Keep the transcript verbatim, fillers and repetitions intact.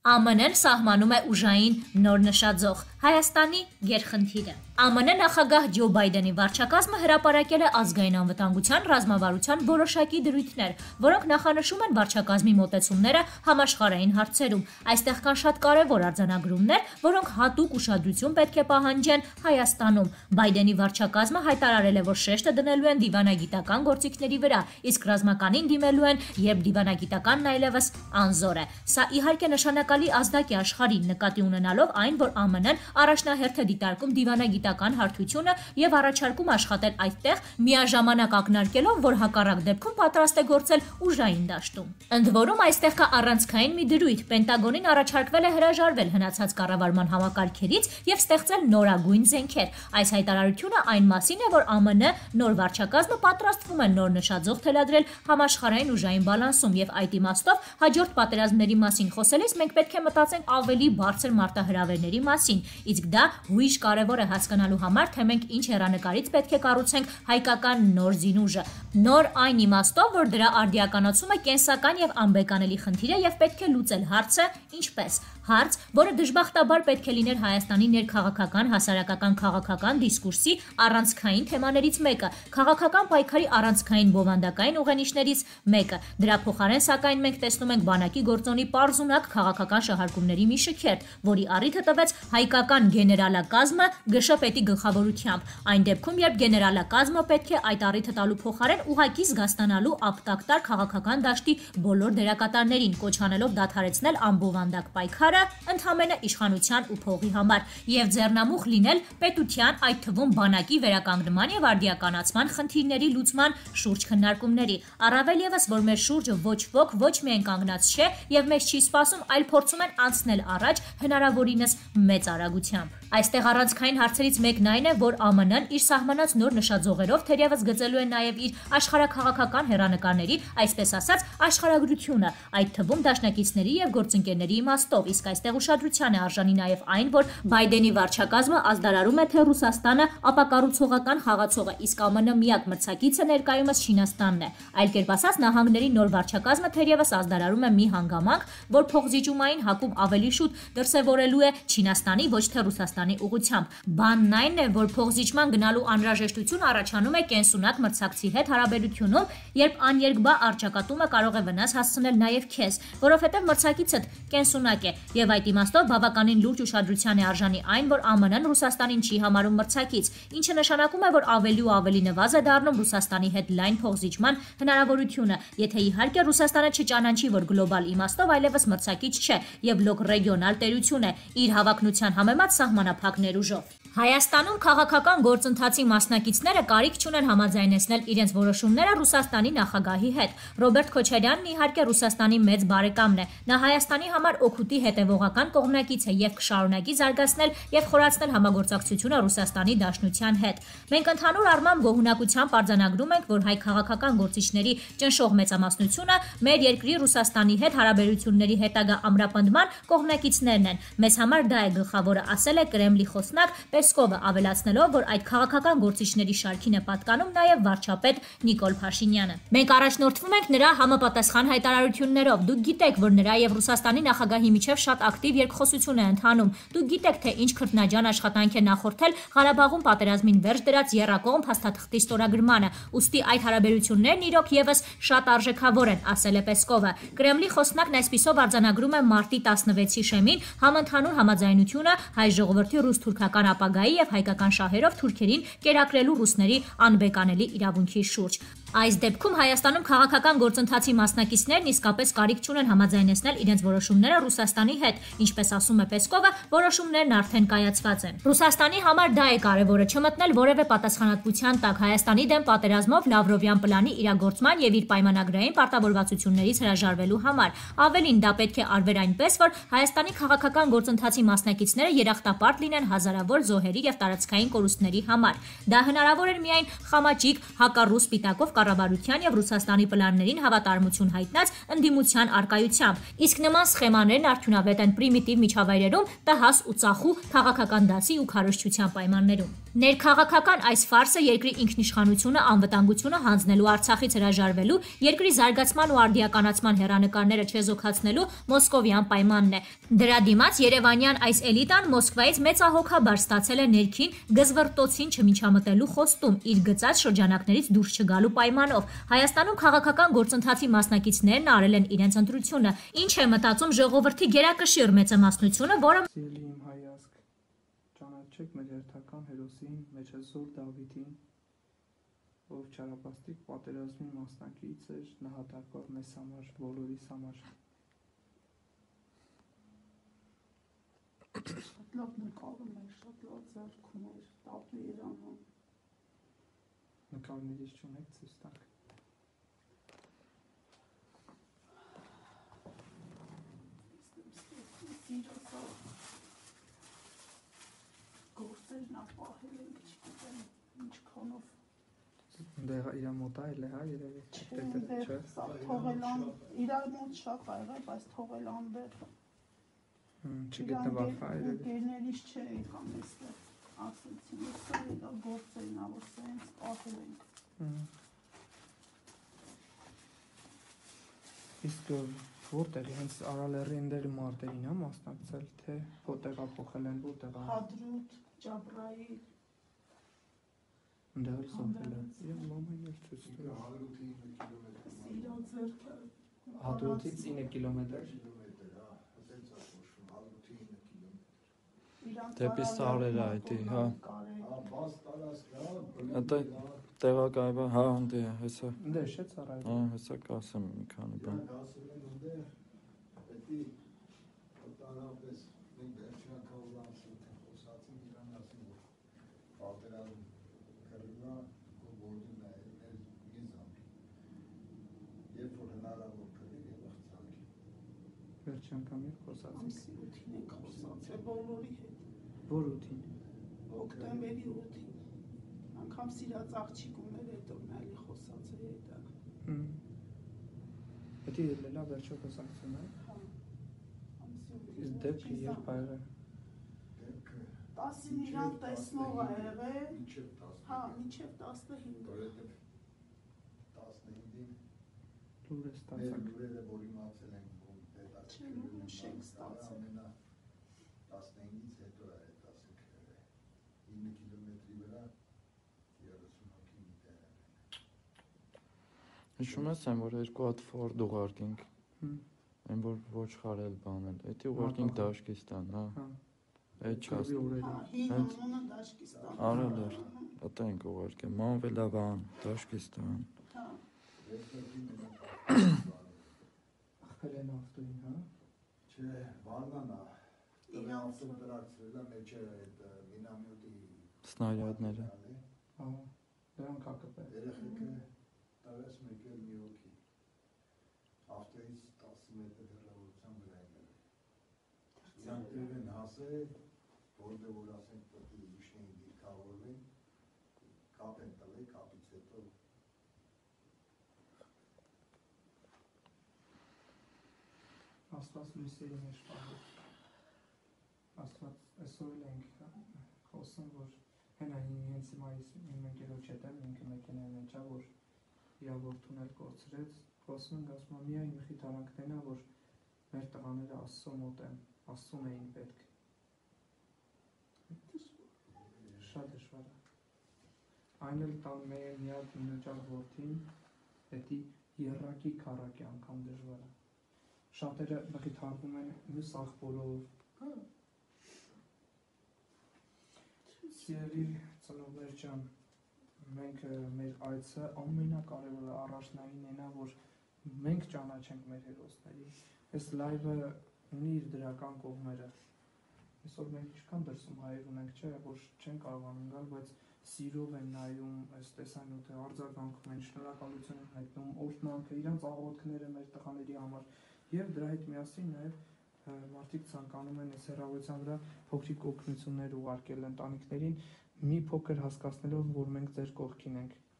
Ա Մ Ն-ն սահմանում է ուժային նոր նշաձող, Հայաստանի գերխնդիրը։ Ա Մ Ն նախագահ Ջո Բայդենի վարչակազմը հրապարակել է ազգային անվտանգության ռազմավարության որոշակի դրույթներ, որոնք նախանշում են վարչակազմի մոտեցումները համաշխարհային հարցերում։ Այստեղ կան շատ կարևոր արձանագրումներ, որոնք հատուկ ուշադրություն պետք է պահանջեն Հայաստանում։ Բայդենի վարչակազմը հայտարարել է, որ շեշտը դնելու են դիվանագիտական գործիքների վրա, իսկ ռազմականին դիմելու են, երբ դիվանագիտականն այլևս անզոր է։ Սա իհարկե նշանակալի ազդակ է աշխարհին, նկատի ունենալով այն, որ Ա Մ Ն-ն առաջնահերթ է դիտարկում դիվանագիտական հարթությունը եւ առաջարկում աշխատել այդտեղ, միաժամանակ ակնարկելով, որ հակառակ դեպքում պատրաստ է գործել ուժային դաշտում։ Ընդ որում այստեղ կա առանցքային մի դրույթ, Պենտագոնին առաջարկվել է հրաժարվել հնացած կառավարման համակարգերից եւ ստեղծել նորագույն զենքեր։ Այս հայտարարությունը այն մասին է, որ Ա Մ Ն նոր վարչակազմը պատրաստվում է նոր նշաձող թելադրել համաշխարհային ուժային բալանսում եւ այդ իմաստով հաջորդ պատերազմների մասին խոսելիս մենք պետք է մտածենք ավելի բարձր մարտահրավերների մասին, իսկ դա հույժ կարևոր է հասկանալու համար, թե մենք ինչ հեռանկարից պետք է կառուցենք հայկական նոր զինուժը։ Նոր այն իմաստով, որ դրա արդիականացումը կենսական եւ անբեկանելի խնդիր է եւ պետք է լուծել հարցը ինչպես։ Հարց, որը դժբախտաբար պետք է լիներ Հայաստանի ներքաղաքական, հասարակական քաղաքական դիսկուրսի առանցքային թեմաներից մեկը, քաղաքական պայքարի առանցքային բովանդակային ուղենիշներից մեկը։ Դրա փոխարեն, սակայն, մենք տեսնում ենք բանակի գործոնի պարզունակ քաղաքական շահարկումների մի շքերթ, որի առիթը տվեց հայկական գեներալակազմը Գ Շ պետի գլխավորությամբ։ Այն դեպքում, երբ գեներալակազմը պետք է այդ առիթը տալու փոխարեն ուղղակի զգաստանալու ապտակտար քաղաքական դաշտի բոլոր դերակատարներին, կոչ անելով դադարեցնել անբովանդակ պայքարը ընդհանրապես իշխանության ու փողի համար եւ ձեռնամուխ լինել պետության, այդ թվում բանակի վերականգնման եւ արդիականացման խնդիրների լուծման շուրջ քննարկումների։ Առավել եւս, որ մեր շուրջը ոչ ոք ոչ միայն կանգնած չէ եւ մեզ չի սպասում, այլ փորձում են անցնել առաջ հնարավորինս մեծ արագությամբ։ Այստեղ առանցքային հարցերից մեկն այն է, որ Ա Մ Ն-ն իր սահմանած նոր նշաձողերով թերևս գծելու է նաեւ իր աշխարհաքաղաքական հեռանկարների, այսպես ասած, աշխարհագրությունը, այդ թվում դաշնակիցների եւ գործընկերների իմաստով, իսկ այստեղ ուշադրության է արժանի նաեւ այն, որ Բայդենի վարչակազմը ազդարարում է, թե Ռուսաստանը ապակառուցողական խաղացող է, իսկ Ա Մ Ն միակ մրցակիցը ներկայումս Չինաստանն է։ Այլ կերպ ասած, նահանգների նոր վարչակազմը թերևս ազդարարում է մի հանգամանք, որ փոխզիջումային հակում ավելի շուտ դրսևորելու է Չինաստանի, ոչ թե Ռուսաստանի ուղղությամբ։ Բանն այն է, որ փոխզիջման գնալու անհրաժեշտություն առաջանում է կենսունակ մրցակցի հետ հարաբերությունում, երբ աներկբա առճակատումը կարող է վնաս հասցնել նաեւ քեզ, որովհետեւ մրցակիցդ կենսունակ է, եւ այդ իմաստով բավականին լուրջ ուշադրության է արժանի այն, որ Ա Մ Ն-ն Ռուսաստանին չի համարում մրցակից, ինչը նշանակում է, որ ավելի ու ավելի նվազ է դառնում Ռուսաստանի հետ լայն փոխզիջման հնարավորությունը, եթե իհարկե Ռուսաստանը չճանաչի, որ գլոբալ իմաստով այլևս մրցակից չէ եւ լոկ ռեգիոնալ տերություն է իր հավակնության համեմատ սահմանափակ ներուժով։ Հայաստանում քաղաքական գործընթացի մասնակիցները կարիք չունեն համաձայնեցնել իրենց որոշումները Ռուսաստանի նախագահի հետ։ Ռոբերտ Քոչարյանն իհարկե Ռուսաստանի մեծ բարեկամն է։ Նա Հայաստանի համար օգուտի հետևողական կողմնակից է եւ կշարունակի զարգացնել եւ խորացնել համագործակցությունը Ռուսաստանի Դաշնության հետ։ Մենք ընդհանուր առմամբ գոհունակությամբ արձանագրում ենք, որ հայ քաղաքական գործիչների ճնշող մեծամասնությունը մեր երկրի Ռուսաստանի հետ հարաբերությունների հետագա ամրապնդման կողմնակիցներն են։ Մեզ համար դա է գլխավորը, ասել է Կրեմլի խոսնակ Պեսկովը, ավելացնելով, որ այդ քաղաքական գործիչների շարքին է պատկանում նաև վարչապետ Նիկոլ Փաշինյանը։ Մենք առաջնորդվում ենք նրա համապատասխան հայտարարություններով։ Դուք գիտեք, որ նրա եւ Ռուսաստանի նախագահի միջև շատ ակտիվ երկխոսություն է ընթանում։ Դուք գիտեք, թե ինչ քրտնաջան աշխատանք է նախորդել Ղարաբաղում պատերազմին վերջ դրած եռակողմ փաստաթղթի ստորագրմանը։ Ուստի այդ հարաբերություններն իրոք եւս շատ արժեքավոր են, ասել է Պեսկովը։ Կրեմլի խոսնակն այսպիսով արձանագրում է մարտի տասնվեցի շեմին համընդհանուր համաձայնությունը հայ ժողովրդի ռուս-թուրքական ապագայի եւ հայկական շահերով թուրքերին կերակրելու ռուսների անբեկանելի իրավունքի շուրջ։ Այս դեպքում Հայաստանում քաղաքական գործընթացի մասնակիցներն իսկապես կարիք չունեն համաձայնեցնել իրենց որոշումները Ռուսաստանի հետ, ինչպես ասում է Պեսկովը, որոշումներն արդեն կայացված են։ Ռուսաստանի համար դա է կարևորը չմտնել որևէ պատասխանատվության տակ Հայաստանի դեմ պատերազմով Լավրովյան պլանի իրագործման եւ իր պայմանագրային պարտավորվածություններից հրաժարվելու համար։ Ավելին, դա պետք է արվեր այնպես, որ Հայաստանի քաղաքական գործընթացի մասնակիցները երախտապարտ լինեն հազարավոր զոհերի եւ տարածքային կորուստների համար։ Դա հնարավոր էր միայն խամաճիկ հակառուս պիտակով կառավարության եւ Ռուսաստանի պլաններին հավատարմություն հայտնած ընդդիմության արկայությամբ։ Իսկ նման սխեմաներն արդյունավետ են պրիմիտիվ միջավայրերում, տհաս ու ծախու քաղաքական դասի ու քարոզչության պայմաններում։ Ներքաղաքական այս ֆարսը երկրի ինքնիշխանությունը, անվտանգությունը հանձնելու, Արցախից հրաժարվելու, երկրի զարգացման ու արդիականացման հեռանկարները չեզոքացնելու մոսկովյան պայմանն է։ Դրա դիմաց երևանյան այս էլիտան Մոսկվայից մեծահոգաբար ստացել է ներքին գզվռտոցին չմիջամտելու խոստում իր գծած շրջանակներից դուրս չգալու պայմանով։ Հայաստանում քաղաքական գործընթացի մասնակիցներն արել են իրենց ընտրությունը։ Ինչ է մտածում ժողովրդի գերակշիռ մեծամասնությունը, որը Ճանաչեք մեր հերթական հերոսին, նշաձող Դավիթին, ով չարաբաստիկ պատերազմի մասնակից էր, նահատակված մեզ համար, բոլորիս համար։ Շատ լավ նկարում էր, շատ լավ ձեռքում էր, տապի իրանում։ Նկարներից չունեք ցույց տաք։ Գործերն ապահել ենք, չգիտեմ, ինչքանով։ Դեղ իր մոտ այլ է, հա, երևի։ Չէ, սա թողելան, իր մոտ շատ ա եղել, բայց թողելան դեր։ Չգտնվավ, հա, երևի։ Գերներից չէ եկան էստեղ, ասեցին, սա դա գործերն ա, որ սա ինձ պահել ենք։ Իսկ որտեղ հենց Արալերի ընդերի մարտերին հա մասնակցել, թե տեղափոխել են, որտեղ ա։ Հադրուտ, Ջաբրայիլ։ Ընդեղ էլ սովորել է։ Եվ մամային էլ ցույց տուր։ Հադրութից ինը կիլոմետր։ Դեպի Սարերը այդի, հա։ Ատա տեղակայվա, հա, ընդ է, հեսա։ Ընդ է չէ ծառայել։ Հա, հեսա կասեմ մի քանի բան։ Վերջ անգամ եք խոսացիք։ Ամսի ութին ենք խոսացել բոլորի հետ։ Որ ութին։ Հոկտեմբերի ութին։ Անգամ սիրած աղջիկումներ հետ օրնալի խոսացել հետա։ Պետք է լելա վերջը խոսացել, հա։ Ամսի Իսկ դեպքը երբ ա եղել։ տասին իրան տեսնող ա եղել։ Հա, մինչև տասնհինգ։ Լուր է ստացակ։ Չէ, լուրը շենք ստացել։ տասնհինգից հետո է տասնհինգ ինը կիլոմետրի վրա երեսուն հոգի մի տեղ է։ Հիշում ես այն, որ երկու հատ Ֆորդ ուղարկինք, այն որ ոչ խարել բանել, էդի ուղարկինք Դաշկիստան, հա, էդ չաստ, Հին անունը Դաշկիստան։ արել էր, ատա ենք ուղարկել, Մանվելավան, Դաշկիստան։ Ախպել են ավտոին, հա։ Չէ, վարնանա, տղե ավտոն տրակցրել է մեջ է մինամյոտի Սնարյադները։ Հա, դրանք ակպել։ երեխեքը տղես մեկ էլ մի հոգի, ավտոից տասը մետր հեռավորության վրա են եղել։ Իրանք տեղ են հասել, որտեղ որ ասենք պետք է իշնեին դիրքավորվեն, կապ են տվել, կապից հետո Աստված լույսերի մեջ պահել։ Աստված այսօր էլ ենք խոսում, որ հենա հենց հիմա իմ ընկերոջ հետ եմ, ինքը մեքենայի մեջ ա, որ իրավորթուն էլ կորցրեց, խոսում ենք, ասում եմ, միայն մի խիթարանքներն ա, որ մեր տղաները Աստծո մոտ են, Աստծուն էին պետք։ Շատ դժվար է։ Այն էլ տան մեր մի հատ նոճար որդին, հետի եռակի քառակի անգամ դժվար է։ Շատերը մխիթարվում են մյուս աղբորով։ Սիրելի ծնողներ ջան, մենք մեր այցը ամենակարևորը առաջնային է, որ մենք ճանաչենք մեր հերոսների։ Այս լայվը ունի իր դրական կողմերը։ Այսօր մենք ինչքան դրսում հայեր ունենք, չէ, որ չեն կարողանում գալ, բայց սիրով են նայում այս տեսանյութը, արձագանքում են, շնորհակալություն են հայտնում, օրհնանքը, իրանց աղոթքները մեր տղաների համար։ Եվ դրա հետ միասին նաև մարդիկ ցանկանում են այս հեռավորության վրա փոքրիկ օգնություններ ուղարկել ընտանիքներին, մի փոքր հասկացնելով, որ մենք ձեր կողքին ենք։